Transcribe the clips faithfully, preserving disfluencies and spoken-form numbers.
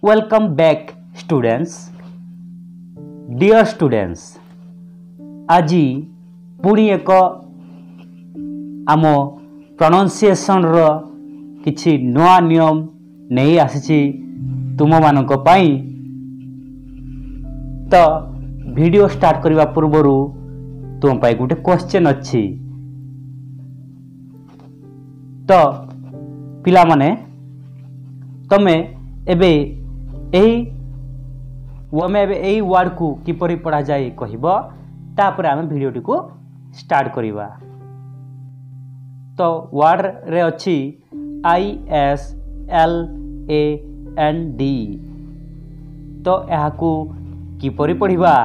Welcome back students dear students आज पुणी एक आम प्रोनाउंसिएशन रो किछि नया नियम नहीं आसी तुम मानक पाई। तो वीडियो स्टार्ट करने पूर्व तुम पाई गोटे क्वेश्चन अच्छी। तो पिला माने तमे एबे एही वमे एबे एही वर्ड को किपरि पढ़ा जाए कहबो तापर आमे वीडियो को स्टार्ट करिवा। तो वर्ड रे अच्छी I S L A N D. तो यह को किपरि पढ़िबा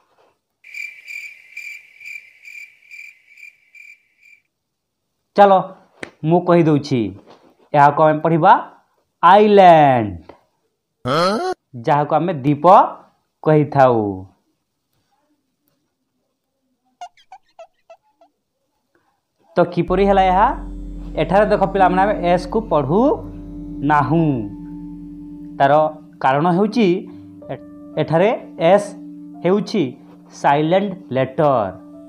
चलो मु कहि दउछि। यह को हम पढ़िबा आइलैंड जहाँ को आमे द्वीप कहि थाउ। तो किपरि हला यहा एठारे देख पिला माने एस को पढ़ू नाहू। तार कारण हेउची एठारे एस हेउची साइलेंट लेटर।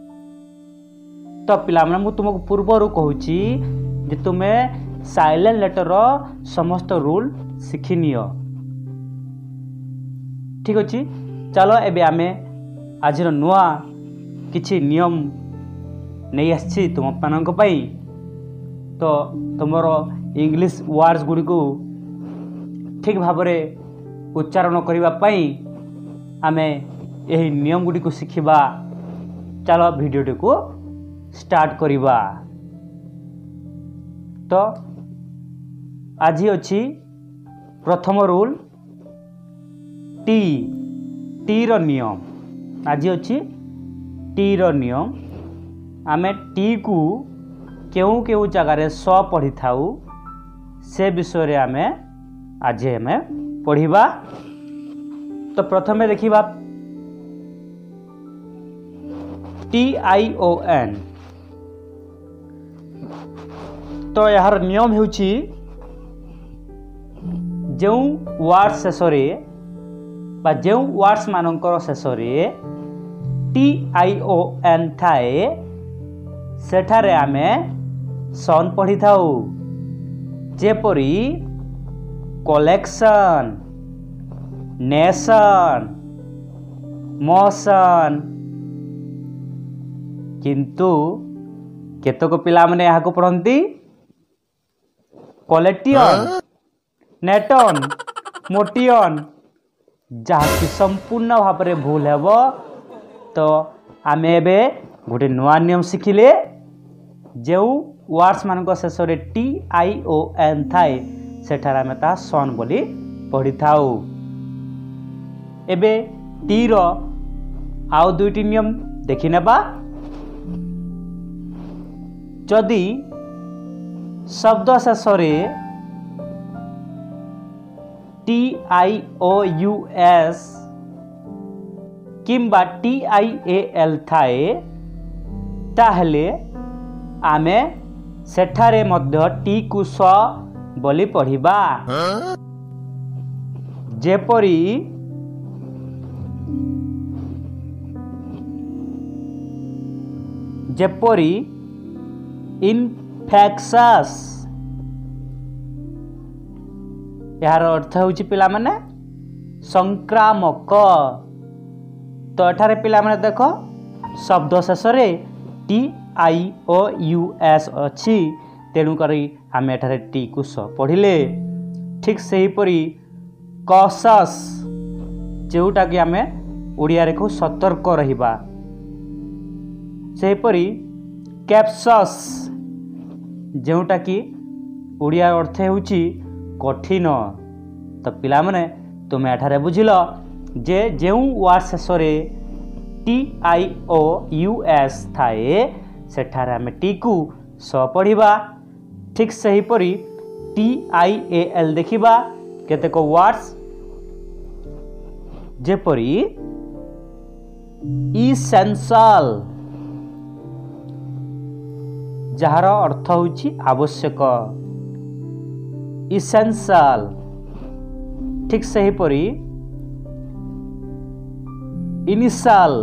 तो पिला माने मु तुमको पूर्वरु कहूची जे तुमे साइलेंट लेटर रो समस्त रूल सिखि नियो। ठीक अछि चलो एबे आमे आज नुआ किछि नियम नहीं आछि तुम मानक पई। तो तुमरो इंग्लिश वर्ड्स गुडी को ठीक भाबरे उच्चारण करिवा पई आमे एही नियम गुडी को सिखिबा। चलो वीडियो को स्टार्ट करिबा। तो आज अछि प्रथम रूल टी टी रो नियम। आज अछि टी रो नियम। आमे टी को केउ केउ जगह रे स पढ़ी थाउ से विषय रे आमे आज हमें पढ़िबा। तो प्रथमे देखिबा टी आई ओ एन। तो यार नियम हेउची जो वर्ड शेषरे बा जो वर्ड्स मानकर शेषरे टी आई ओ एन थाए सेठारे आमे सन पढ़ी थाउ। जेपरी कलेक्शन, नेशन, मोशन। किंतु केतक पिला माने यहाँ को पढ़ंती कलेक्टियन, नेटन, मोटियन जहाँ की संपूर्ण भाव में भूल हेबो। तो आमे एबे गोटे नुआ नियम शिखिले जो वर्ड्स मान शेष रे टी आई ओ एन थाए सेठार आमे ता सन बोली पढ़ी थाउ। एबे टी रो आउ दुईटी नियम देखि नेबा। जदि शब्द शेष रे T I O U S किंबा टी आई ए एल थाए ताहले आमे सेठारे मध्य टी को स बोली पढ़िबा। जेपरी जेपरी इनफेक्शस। यार अर्थ होची पिला माने संक्रामक। तो एठारे पिला माने देखो शब्द शेष रे T I O U S अच्छी तेणु करी आम एठारे टी को स पढ़िले। ठीक सही परी कॉशस जोटा कि आमे ओडिया रे को सतर्क रहिबा। सही परी कैप्सस जोटा कि ओडिया अर्थ होची कठिन। तो पिला माने तुम एठारे बुझिल जे जो वर्ड शेष रे T I O U S थाए सेठारे आमे टी को स पढ़िबा। ठीक सही परी टी आई ए एल देखिबा केतेक वर्ड्स जेपरी इसेंशियल जार अर्थ होची आवश्यक। इसेंशियल ठीक सही परी इनिशियल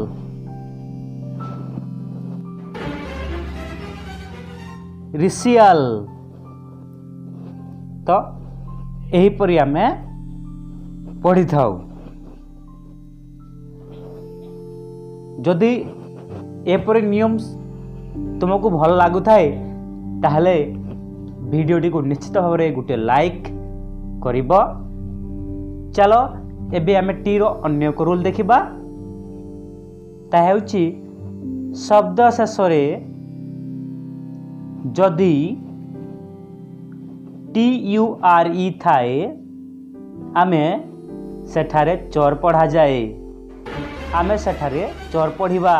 रिशियल तो एहीपरि आमे पढ़ी थाउ। जदि एपरि नियम तुमको भल लागु थाए ताहले वीडियोटी को निश्चित भाव में गोटे लाइक करिब। चलो एबे आमे टी रो अन्य एक रूल देखिबा। ता हेउची शब्द शेषरे जदि टी यू आर ई थाए आमे सेठारे चोर पढ़ा जाए। आमे सेठारे चोर पढ़िबा।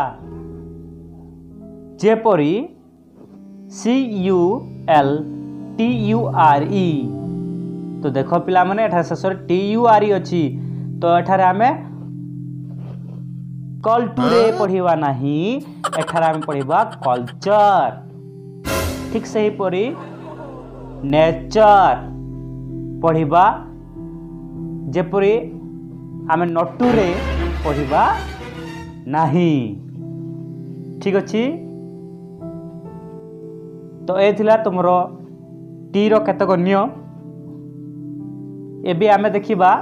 जेपरी C U L T U R E तो देखो पिला माने एठार शेषरे टी यू आर ई अछि तो एठारे आमे कल्टुरे पढ़िबा नाही एठारे आमे पढ़िबा कल्चर। ठीक सही परी नेचर पढ़िबा। जेपरी आमे नटुरे पढ़िबा नाही। ठीक अछि तो ए थिला तुमरो टी रो केतक नियम। एबे आमे देखिबा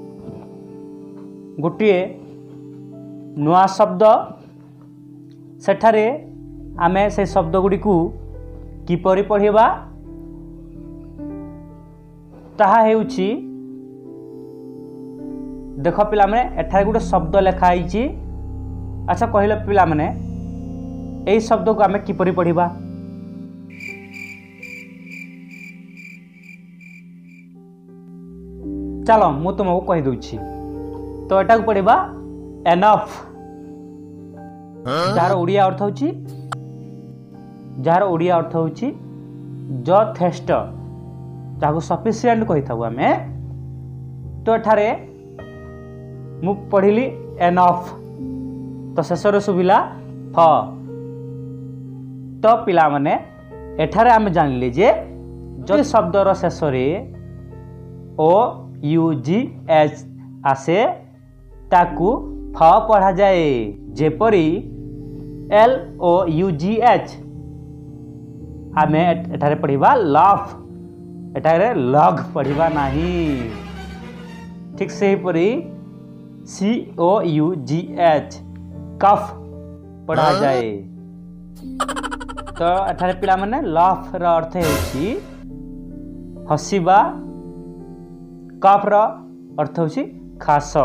गोटिए नुआ शब्द। सेठारे आमे से शब्द गुडी को किपरि पढ़िबा ताहा हेउची देख पिला माने एठारे गोटे शब्द लेखा आइची। अच्छा कहले पिला माने एई शब्द को आमे किपरि पढ़िबा। चलो मु तुमको कहि दउची तो एटा को पढ़िबा एनफ। जार ओडिया अर्थ होची जार ओडिया अर्थ होची जथेष्ट जाको सफिशिएंट कहि थाउ आमे। तो एठारे मु पढ़िली एनफ तो शेषर सुबिला फ। तो पिला माने एठारे आमे जानले जे जो शब्दर शेषरे ओ यू जी एच आसे ताकू फ पढ़ा जाए। जेपरी L O U G H आमे एठारे पढ़िबा लफ एठारे लग पढ़िबा नाही। ठीक से परी सी ओ यू जी एच कफ पढ़ा जाए। तो एठारे पिला माने लफ र अर्थ होची हसिबा। कफ र अर्थ होची खास।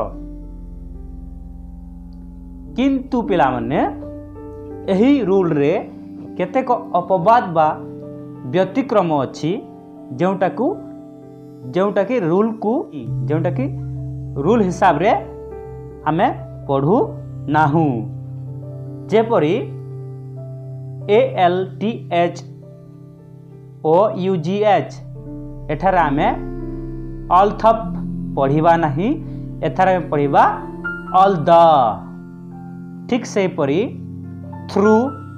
किंतु पिला माने एही रूल रे केतेक अपवाद बा व्यतिक्रम अछि जेउटा को जेउटा की रूल को जेउटा की रूल हिसाब रे आमे पढ़ू नाहू। जेपरी A L T H O U G H एठारे आमे अल्थप पढ़िबा नाही एथारे पढ़िबा ऑल द। ठीक से परी थ्रू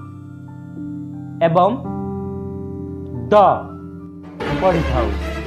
एवं द पढ़ी थाउ।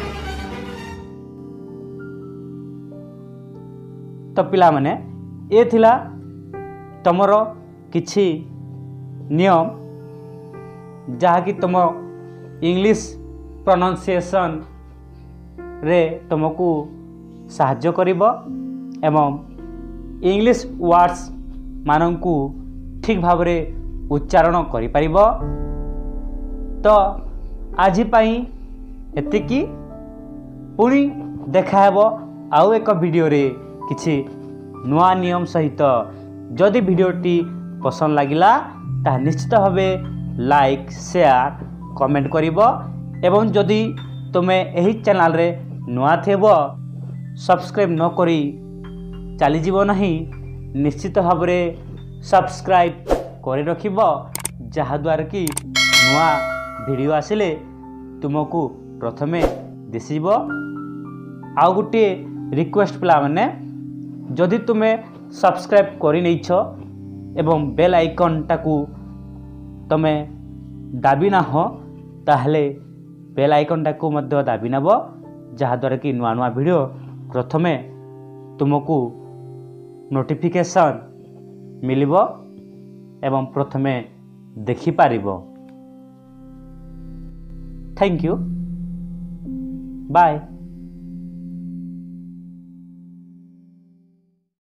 तो पिला माने ए थिला तमरो किछि नियम जहा कि तुम इंग्लिश प्रोनाउंसिएशन रे तुमको साहाय्य करिबो एवं इंग्लिश वर्ड्स मानंकु ठीक भाव रे उच्चारण करि परिबो। तो आज पाई एतिकी पुणी देखा हेबो आउ एक वीडियो रे किछि नुआ नियम सहित। जदि वीडियोटी पसंद लागिला ता निश्चित भावे लाइक शेयर कमेंट करिबो एवं जदि तुमे एही चैनल रे नुआ थेबो सब्सक्राइब न करी चली जीवो नहीं निश्चित भाव रे सब्सक्राइब करि रखिबो जहा द्वारा कि नुआ वीडियो आसिले तुमको प्रथमे दिसिबो। आउ गोटे रिक्वेस्ट पिला माने जदि तुमे सब्सक्राइब करि नैछ एवं बेल आइकन टाकू तमे दाबी ना हो ताहले बेल आइकन टाकू मध्य दाबी नबो जहा द्वारा कि नुआ नुआ वीडियो प्रथमे तुमको नोटिफिकेशन मिलिबो एवं प्रथमे देखि पारिबो। Thank you bye.